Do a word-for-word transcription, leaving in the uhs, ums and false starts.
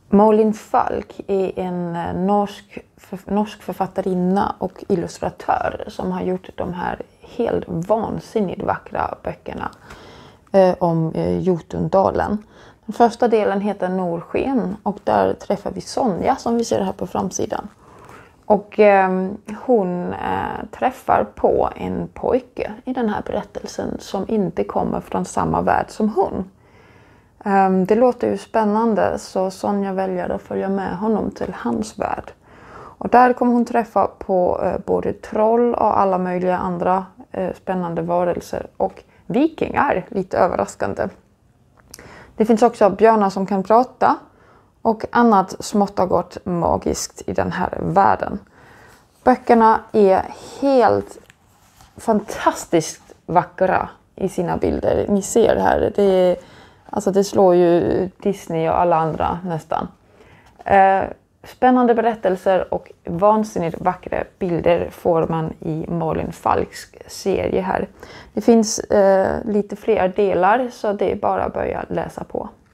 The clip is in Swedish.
Malin Falk är en norsk, för, norsk författarinna och illustratör som har gjort de här helt vansinnigt vackra böckerna eh, om eh, Jotundalen. Den första delen heter Norrsken och där träffar vi Sonja som vi ser här på framsidan. Och eh, hon eh, träffar på en pojke i den här berättelsen som inte kommer från samma värld som hon. Eh, det låter ju spännande så Sonja väljer att följa med honom till hans värld. Och där kommer hon träffa på eh, både troll och alla möjliga andra eh, spännande varelser och vikingar, lite överraskande. Det finns också björnar som kan prata och annat smått och gott magiskt i den här världen. Böckerna är helt fantastiskt vackra i sina bilder. Ni ser här, det, är, alltså det slår ju Disney och alla andra nästan. Eh, spännande berättelser och vansinnigt vackra bilder får man i Malin Falks serie här. Det finns eh, lite fler delar så det är bara att börja läsa på.